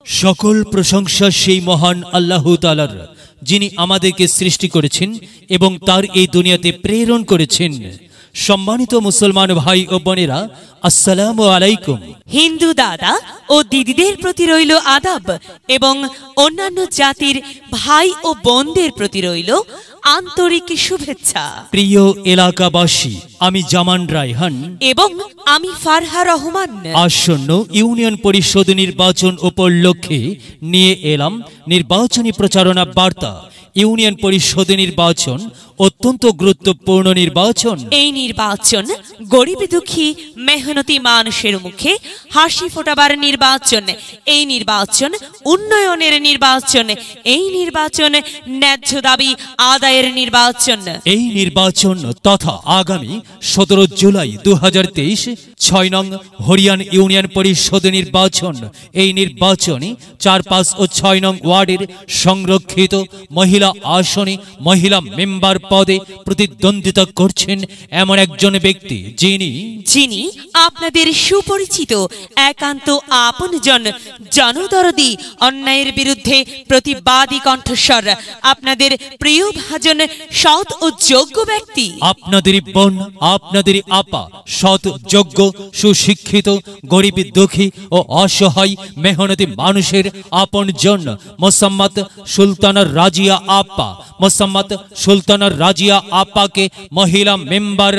সকল প্রশংসা সেই মহান আল্লাহ তাআলার, যিনি আমাদেরকে সৃষ্টি করেছেন এবং তার এই দুনিয়াতে প্রেরণ করেছেন। সম্মানিত মুসলমান ভাই ও বোনেরা, আসসালামু আলাইকুম। হিন্দু দাদা ও দিদিদের প্রতি রইল আদাব এবং অন্যান্য জাতির ভাই ও বোনদের প্রতি রইল আন্তরিক শুভেচ্ছা। প্রিয় এলাকাবাসী, আমি জামান রায়হান এবং আমি ফারহা রহমান আসন্ন ইউনিয়ন পরিষদ নির্বাচন উপলক্ষে নিয়ে এলাম নির্বাচনী প্রচারণা বার্তা। ইউনিয়ন পরিষদ নির্বাচন অত্যন্ত গুরুত্বপূর্ণ নির্বাচন। এই নির্বাচন গরিব দুঃখী মেহনতি মানুষের মুখে হাসি ফোটাবার নির্বাচন। এই নির্বাচন উন্নয়নের নির্বাচন। এই নির্বাচন ন্যায্য দাবি আদায়ের নির্বাচন। এই নির্বাচন তথা আগামী 17 জুলাই 2023 6 নং হরিয়ান ইউনিয়ন পরিষদ নির্বাচন। এই নির্বাচনে 4, 5 ও 6 নং ওয়ার্ডের সংরক্ষিত মহিলা আসনে মহিলা মেম্বার পদে প্রতিদ্বন্দ্বিতা করছেন এমন একজন ব্যক্তি, যিনি আপনাদের সুপরিচিত একান্ত আপনজন, জনদরদি, অন্যায়ের বিরুদ্ধে প্রতিবাদী কণ্ঠস্বর, আপনাদের প্রিয় ভাজন, সৎ ও যোগ্য ব্যক্তি। আপনাদের বোন, আপনাদের আপা, সৎ, যোগ্য, সুশিক্ষিত, গরিব দুঃখী ও অসহায় মেহনতি মানুষের আপনজন মোসাম্মত সুলতানা রাজিয়া আপা। মোসাম্মত সুলতানা রাজিয়া আপাকে মহিলা মেম্বার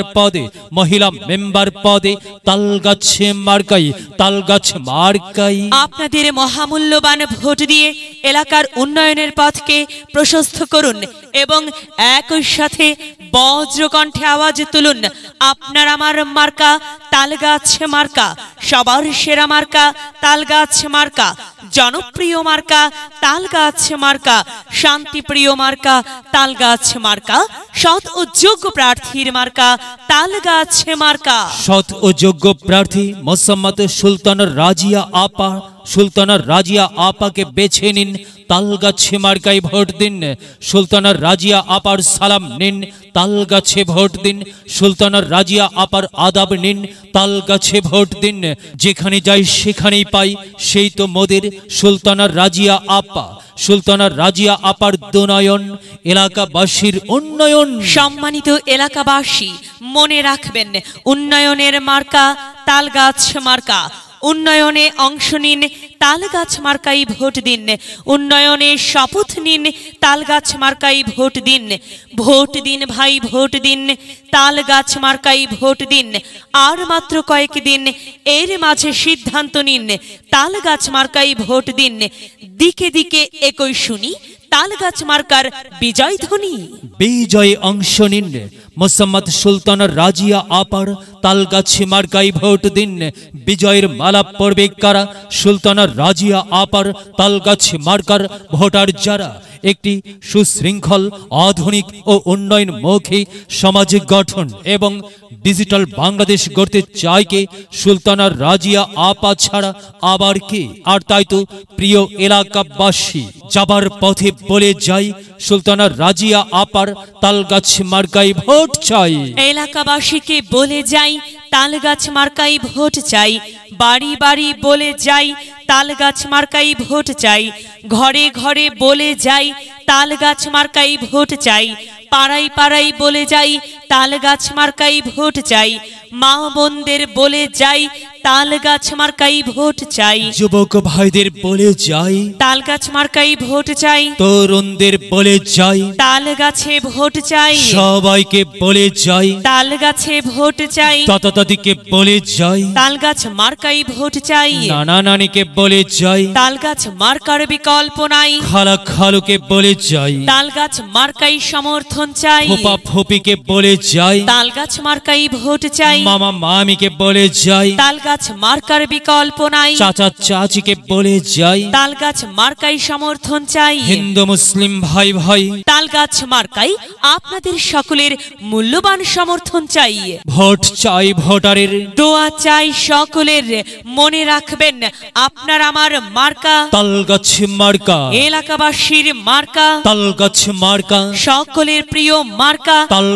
পদে তালগাছ মার্কাই আপনাদের মহামূল্যবান ভোট দিয়ে এলাকার উন্নয়নের পথকে প্রশস্ত করুন এবং একই সাথে বজ্রকণ্ঠে আওয়াজ তুলুন, আপনার আমার মার্কা তালগাছ মার্কা, সবার সেরা মার্কা তালগাছ মার্কা, জনপ্রিয় মার্কা তালগাছ মার্কা, শান্তিপ্রিয় মার্কা তালগাছ মার্কা, সৎ ও যোগ্য প্রার্থীর মার্কা তালগাছ মার্কা। সৎ ও যোগ্য প্রার্থী মোসাম্মত সুলতানা রাজিয়া আপাকে বেছে নিন, তালগাছে মার্কায় ভোট দিন। সুলতানা রাজিয়া আপার সালাম নিন, তালগাছে ভোট দিন। সুলতানা রাজিয়া আপার আদাব নিন, তালগাছে ভোট দিন। যেখানে যাই সেখানেই পাই, সেই তো মোদের সুলতানা রাজিয়া আপা। সুলতানা রাজিয়া আপার দুনয়ন, এলাকাবাসীর উন্নয়ন। সম্মানিত এলাকাবাসী, মনে রাখবেন, উন্নয়নের মার্কা তালগাছ মার্কা। উন্নয়নে অংশ নিন, তালগাছ মার্কাই ভোট দিন। উন্নয়নে শপথ নিন, তালগাছ মার্কাই ভোট দিন। ভোট দিন ভাই, ভোট দিন, তালগাছ মার্কাই ভোট দিন। আর মাত্র কয়েকদিন, এর মাঝে সিদ্ধান্ত নিন, তালগাছ মার্কাই ভোট দিন। দিকে দিকে একই শুনি তালগাছ মার্কার বিজয় ধ্বনি। বিজয়ে অংশ নিন, মোসাম্মত সুলতানা রাজিয়া আপার তালগাছ মার্কাই ভোট দিন। বিজয়ের মালা পড়বে কারা? সুলতানা রাজিয়া আপার তালগাছ মার্কার ভোটার যারা একটি সুশৃঙ্খল, আধুনিক ও উন্নয়নমুখী সমাজ গঠন এবং ডিজিটাল বাংলাদেশ গড়তে চায় কে? সুলতানা রাজিয়া আপা ছাড়া আবার কে? আর তাই তো প্রিয় এলাকাবাসী, যাবার পথে বলে যাই, সুলতানা রাজিয়া আপার তালগাছ মার্কাই ভোট চাই। এলাকাবাসীকে বলে যাই, তালগাছ মার্কাই ভোট চাই। বাড়ি বাড়ি বলে যাই, তালগাছ মার্কাই ভোট চাই। ঘরে ঘরে বলে যাই, তালগাছ মার্কাই ভোট চাই। পাড়ায় পাড়ায় বলে যাই, তালগাছ মার্কাই ভোট চাই। মা বোনদের বলে যাই, তালগাছ মার্কাই ভোট চাই। যুবক ভাইদের বলে যাই, তালগাছ মার্কাই ভোট চাই। তরুণদের বলে যাই, তালগাছে ভোট চাই। সবাইকে বলে যাই, তালগাছে ভোট চাই। দাদা দাদিকে বলে যাই, তালগাছ মার্কাই ভোট চাই। নানা নানিকে বলে যাই, তালগাছ মার্কার বিকল্প নাই। খালা খালুকে বলে যাই, তালগাছ মার্কাই সমর্থন চাই। ফুপা ফুপিকে বলে যাই, তালগাছ মার্কাই ভোট চাই। মামা মামিকে বলে যাই, তালগাছ মার্কার বিকল্প নাই। চাচা চাচিকে বলে যাই, তালগাছ মার্কাই সমর্থন চাই। হিন্দু মুসলিম ভাই ভাই, তালগাছ মার্কাই আপনাদের সকলের মূল্যবান সমর্থন চাই। ভোট চাই ভোটারের, দোয়া চাই সকলের। মনে রাখবেন, আপনার আমার মার্কা তালগাছ মার্কা। এলাকাবাসীর মার্কা তালগাছ মার্কা, সকলের প্রিয় মার্কা তালগাছ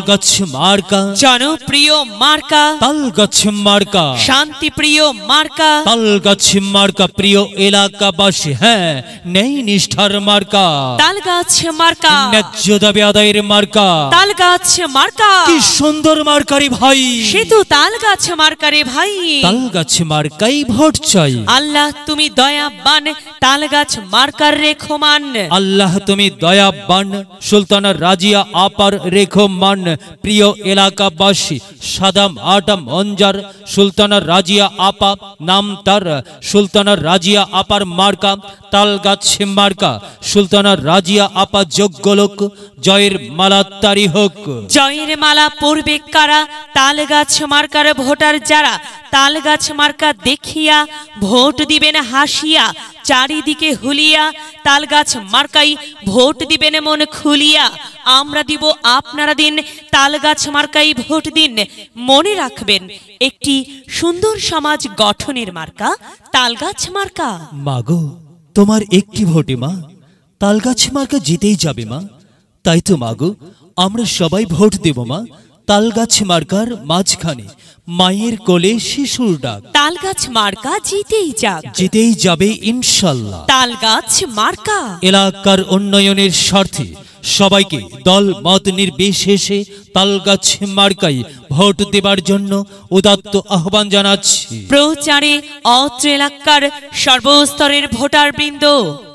মার্কা, জনপ্রিয় মার্কা, তালগাছ মার্কা, শান্তিপ্রিয় মার্কা, তালগাছ মার্কা। প্রিয় এলাকাবাসী, হ্যাঁ, নেই নিষ্ঠার মার্কা, তালগাছ মার্কা, ন্যায্য দাবি আদায়ের মার্কা। তালগাছ মার্কা, কি সুন্দর মার্কারি ভাই, সে তো তালগাছ মার্কারে ভাই। তালগাছ মার্কাই ভোট চাই। আল্লাহ তুমি দয়াবান, তালগাছ মার্কার রেখমান। আল্লাহ তুমি দয়াবান, সুলতানা রাজিয়া আপার রেখমান। প্রিয় এলাকাবাসী, সাদাম আটাম অঞ্জার সুলতানা রাজিয়া আপা নাম তার। সুলতানা রাজিয়া আপার মার্কা তালগাছ মার্কা। সুলতানা রাজিয়া আপা যোগ্য লোক, জয়ের মালা তারি হোক। জয়ের মালা পড়বে কারা? তালগাছ মার্কার ভোটার যারা। তালগাছ মার্কা দেখিয়া ভোট দিবেন হাসিয়া, চারিদিকে হুলিয়া। তালগাছ মার্কাই ভোট দিবেন মন খুলিয়া। আমরা দিব, আপনারা দিন, তালগাছ মার্কাই ভোট দিন। মনে রাখবেন, একটি সুন্দর সমাজ গঠনের মার্কা তালগাছ মার্কা। মাগো, তোমার একটি ভোটে মা তালগাছ মার্কা জিতেই যাবে মা। তাই তো মাগো, আমরা সবাই ভোট দেব মা তালগাছ মার্কার মাঝখানে। মায়ের কোলে শিশুর ডাক, তালগাছ মার্কা জিতেই যাক, জিতেই যাবে ইনশাল্লাহ। তালগাছ মার্কা। এলাকার উন্নয়নের স্বার্থে সবাইকে দল মত নির্বিশেষে তালগাছ মার্কাই ভোট দেবার জন্য উদাত্ত আহ্বান জানাচ্ছি। প্রচারে অত্র এলাকার সর্বস্তরের ভোটার বৃন্দ